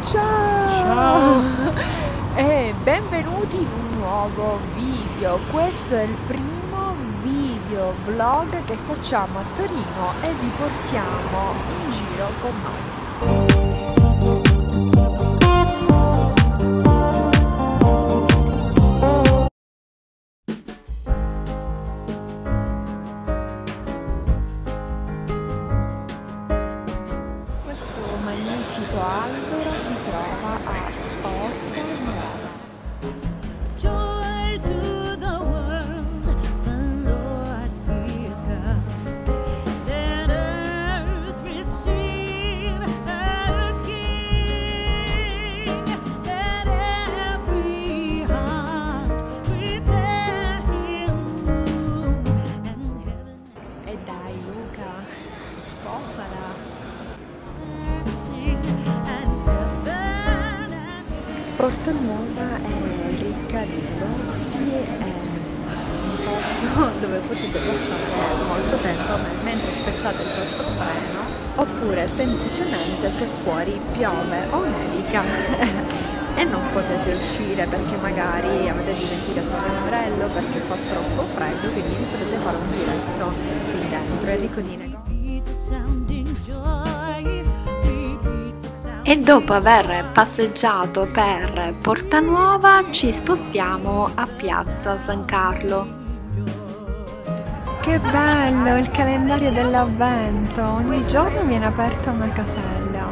Ciao! E benvenuti in un nuovo video. Questo è il primo video vlog che facciamo a Torino e vi portiamo in giro con noi. Magnifico albero si trova a Porta Nuova. Joy to the world, the Lord is come. Let earth receive her King. Let every heart prepare him room. And heaven. E dai Luca, sposala! Porta Nuova è ricca di negozi, è un posto dove potete passare molto tempo mentre aspettate il vostro treno, oppure semplicemente se fuori piove o nevica e non potete uscire perché magari avete dimenticato l'ombrello, perché fa troppo freddo, quindi vi potete fare un giretto qui dentro, è ricco di negozi. E dopo aver passeggiato per Porta Nuova ci spostiamo a Piazza San Carlo. Che bello il calendario dell'avvento, ogni giorno viene aperta una casella.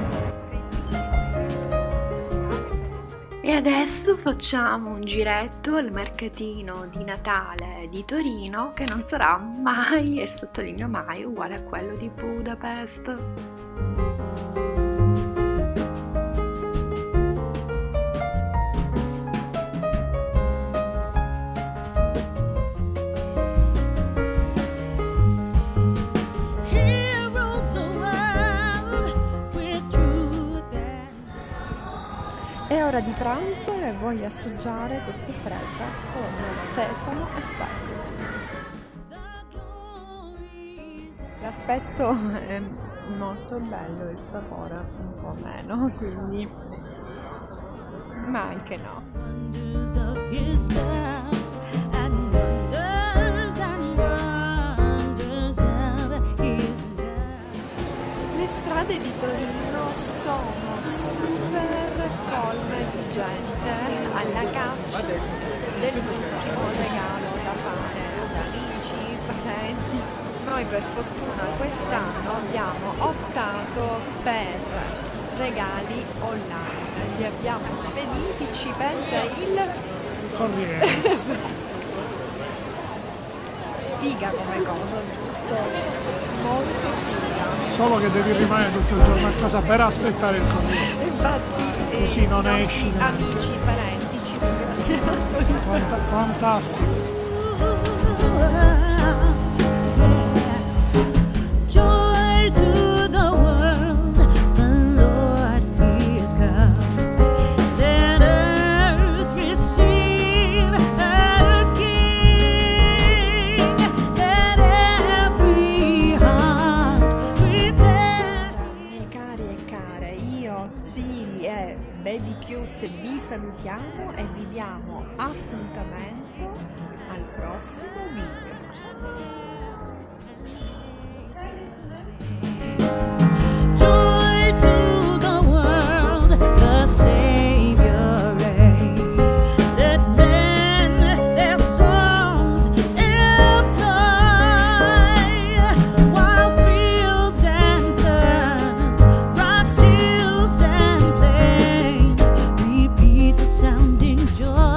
E adesso facciamo un giretto al mercatino di Natale di Torino, che non sarà mai, e sottolineo mai, uguale a quello di Budapest. È ora di pranzo e voglio assaggiare questo prezzo con sesamo e spaghetti. L'aspetto è molto bello, il sapore un po' meno, quindi ma anche no. Le strade di Torino sono super colme di gente alla caccia dell'ultimo regalo da fare ad amici, parenti. Noi per fortuna quest'anno abbiamo optato per regali online, li abbiamo spediti, ci pensa il corriere. Figa come cosa, giusto? Molto figa. Solo che devi rimanere tutto il giorno a casa per aspettare il corriere. Infatti così non esci. Amici, parenti, ci ringraziamo. Fantastico. Joy to the world, the Lord is come. Let earth receive her King. Let every heart prepare. Miei cari e care, io, Zili e Baby Cute vi salutiamo e vi diamo appuntamento al prossimo video. Joy to the world, the Savior reigns. Let men their songs employ, while fields and ferns, rocks, hills and plains repeat the sounding joy.